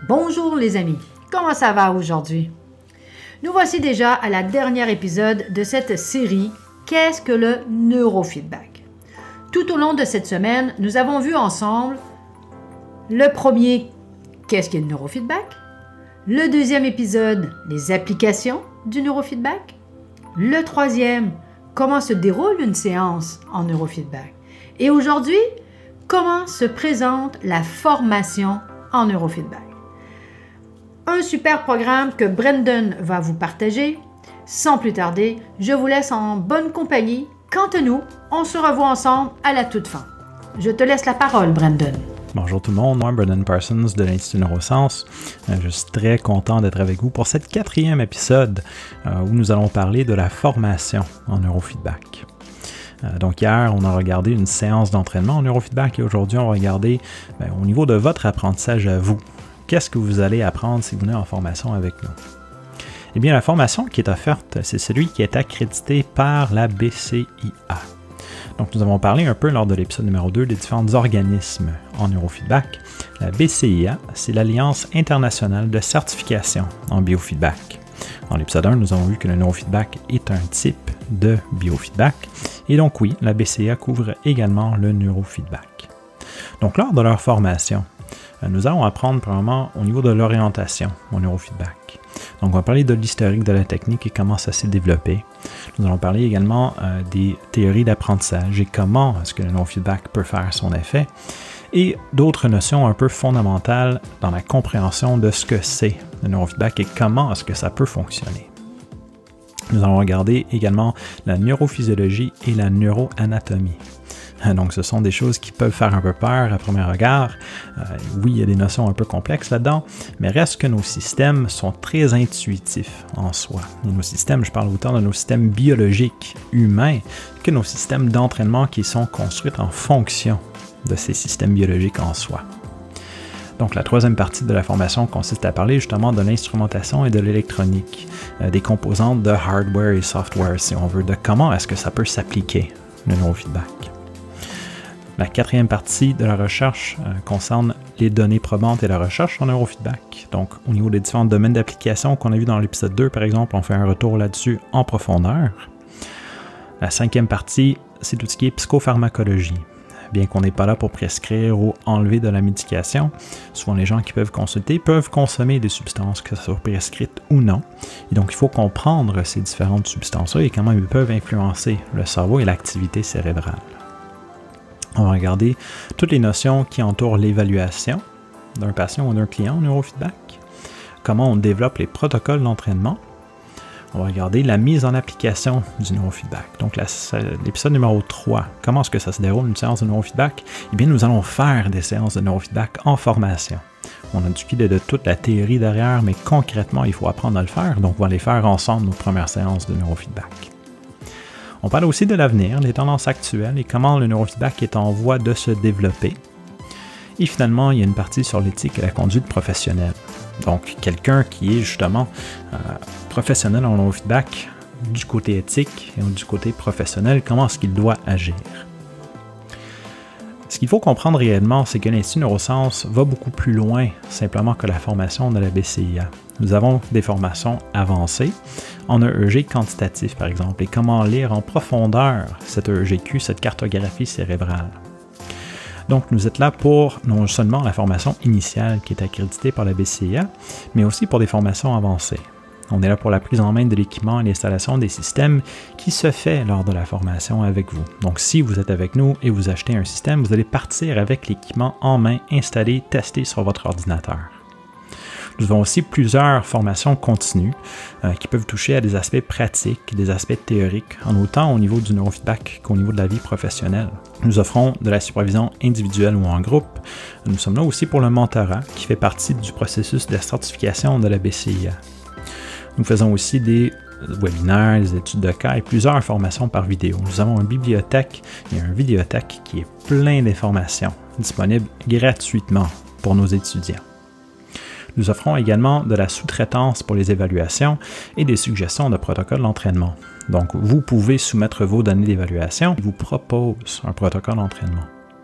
Bonjour les amis, comment ça va aujourd'hui? Nous voici déjà à la dernière épisode de cette série « Qu'est-ce que le neurofeedback ?» Tout au long de cette semaine, nous avons vu ensemble le premier « Qu'est-ce qu'est le neurofeedback ?» Le deuxième épisode « Les applications du neurofeedback ?» Le troisième « Comment se déroule une séance en neurofeedback ?» Et aujourd'hui, comment se présente la formation en neurofeedback? Un super programme que Brendan va vous partager. Sans plus tarder, je vous laisse en bonne compagnie. Quant à nous, on se revoit ensemble à la toute fin. Je te laisse la parole, Brendan. Bonjour tout le monde, moi Brendan Parsons de l'Institut Neurosciences. Je suis très content d'être avec vous pour cette 4e épisode où nous allons parler de la formation en neurofeedback. Donc hier, on a regardé une séance d'entraînement en neurofeedback et aujourd'hui, on va regarder au niveau de votre apprentissage à vous. Qu'est-ce que vous allez apprendre si vous venez en formation avec nous? Eh bien, la formation qui est offerte, c'est celui qui est accrédité par la BCIA. Donc, nous avons parlé un peu lors de l'épisode numéro 2 des différents organismes en neurofeedback. La BCIA, c'est l'Alliance internationale de certification en biofeedback. Dans l'épisode 1, nous avons vu que le neurofeedback est un type de biofeedback. Et donc oui, la BCIA couvre également le neurofeedback. Donc, lors de leur formation, nous allons apprendre premièrement au niveau de l'orientation au neurofeedback. Donc, on va parler de l'historique de la technique et comment ça s'est développé. Nous allons parler également des théories d'apprentissage et comment est-ce que le neurofeedback peut faire son effet et d'autres notions un peu fondamentales dans la compréhension de ce que c'est le neurofeedback et comment est-ce que ça peut fonctionner. Nous allons regarder également la neurophysiologie et la neuroanatomie. Donc, ce sont des choses qui peuvent faire un peu peur à premier regard. Oui, il y a des notions un peu complexes là-dedans, mais reste que nos systèmes sont très intuitifs en soi. Et nos systèmes, je parle autant de nos systèmes biologiques humains que nos systèmes d'entraînement qui sont construits en fonction de ces systèmes biologiques en soi. Donc, la troisième partie de la formation consiste à parler justement de l'instrumentation et de l'électronique, des composantes de hardware et software, si on veut, de comment est-ce que ça peut s'appliquer, le neurofeedback. La 4e partie de la recherche concerne les données probantes et la recherche en neurofeedback. Donc, au niveau des différents domaines d'application qu'on a vu dans l'épisode 2, par exemple, on fait un retour là-dessus en profondeur. La 5e partie, c'est tout ce qui est psychopharmacologie. Bien qu'on n'est pas là pour prescrire ou enlever de la médication, souvent les gens qui peuvent consulter peuvent consommer des substances, que ce soit prescrites ou non. Et donc, il faut comprendre ces différentes substances-là et comment elles peuvent influencer le cerveau et l'activité cérébrale. On va regarder toutes les notions qui entourent l'évaluation d'un patient ou d'un client en neurofeedback, comment on développe les protocoles d'entraînement. On va regarder la mise en application du neurofeedback. Donc, l'épisode numéro 3, comment est-ce que ça se déroule une séance de neurofeedback? Eh bien, nous allons faire des séances de neurofeedback en formation. On a discuté de toute la théorie derrière, mais concrètement, il faut apprendre à le faire. Donc, on va les faire ensemble, nos premières séances de neurofeedback. On parle aussi de l'avenir, des tendances actuelles et comment le neurofeedback est en voie de se développer. Et finalement, il y a une partie sur l'éthique et la conduite professionnelle. Donc, quelqu'un qui est justement professionnel en neurofeedback, du côté éthique et du côté professionnel, comment est-ce qu'il doit agir? Ce qu'il faut comprendre réellement, c'est que l'Institut Neurosciences va beaucoup plus loin simplement que la formation de la BCIA. Nous avons des formations avancées en EEG quantitatif, par exemple, et comment lire en profondeur cette EEGQ, cette cartographie cérébrale. Donc, nous êtes là pour non seulement la formation initiale qui est accréditée par la BCIA, mais aussi pour des formations avancées. On est là pour la prise en main de l'équipement et l'installation des systèmes qui se fait lors de la formation avec vous. Donc, si vous êtes avec nous et vous achetez un système, vous allez partir avec l'équipement en main, installé, testé sur votre ordinateur. Nous avons aussi plusieurs formations continues qui peuvent toucher à des aspects pratiques, des aspects théoriques, en autant au niveau du neurofeedback qu'au niveau de la vie professionnelle. Nous offrons de la supervision individuelle ou en groupe. Nous sommes là aussi pour le mentorat qui fait partie du processus de certification de la BCIA. Nous faisons aussi des webinaires, des études de cas et plusieurs formations par vidéo. Nous avons une bibliothèque et un vidéothèque qui est plein d'informations disponibles gratuitement pour nos étudiants. Nous offrons également de la sous-traitance pour les évaluations et des suggestions de protocoles d'entraînement. Donc, vous pouvez soumettre vos données d'évaluation. Il vous propose un protocole d'entraînement.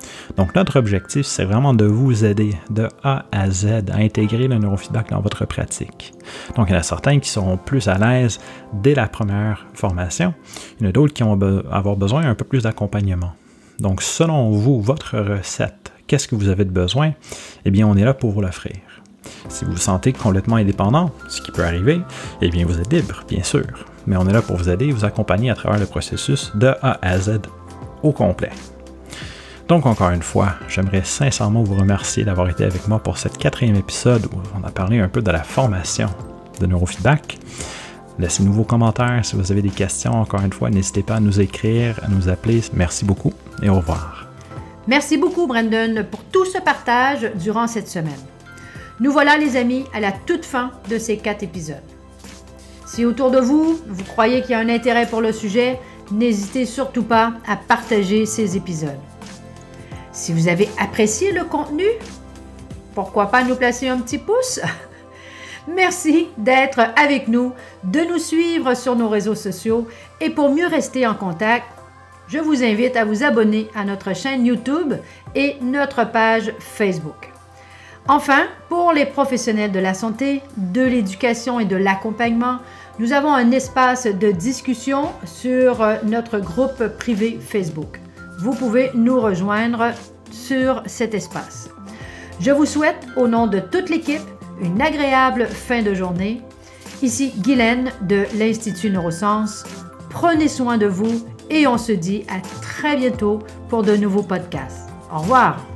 Donc, notre objectif, c'est vraiment de vous aider de A à Z à intégrer le neurofeedback dans votre pratique. Donc, il y en a certains qui seront plus à l'aise dès la première formation. Il y en a d'autres qui vont avoir besoin un peu plus d'accompagnement. Donc, selon vous, votre recette, qu'est-ce que vous avez de besoin? Eh bien, on est là pour vous l'offrir. Si vous vous sentez complètement indépendant, ce qui peut arriver, eh bien, vous êtes libre, bien sûr. Mais on est là pour vous aider et vous accompagner à travers le processus de A à Z au complet. Donc, encore une fois, j'aimerais sincèrement vous remercier d'avoir été avec moi pour cette 4e épisode où on a parlé un peu de la formation de neurofeedback. Laissez-nous vos commentaires si vous avez des questions. Encore une fois, n'hésitez pas à nous écrire, à nous appeler. Merci beaucoup et au revoir. Merci beaucoup, Brandon, pour tout ce partage durant cette semaine. Nous voilà, les amis, à la toute fin de ces 4 épisodes. Si autour de vous, vous croyez qu'il y a un intérêt pour le sujet, n'hésitez surtout pas à partager ces épisodes. Si vous avez apprécié le contenu, pourquoi pas nous placer un petit pouce? Merci d'être avec nous, de nous suivre sur nos réseaux sociaux et pour mieux rester en contact, je vous invite à vous abonner à notre chaîne YouTube et notre page Facebook. Enfin, pour les professionnels de la santé, de l'éducation et de l'accompagnement, nous avons un espace de discussion sur notre groupe privé Facebook. Vous pouvez nous rejoindre sur cet espace. Je vous souhaite, au nom de toute l'équipe, une agréable fin de journée. Ici Guylaine de l'Institut Neurosciences. Prenez soin de vous et on se dit à très bientôt pour de nouveaux podcasts. Au revoir!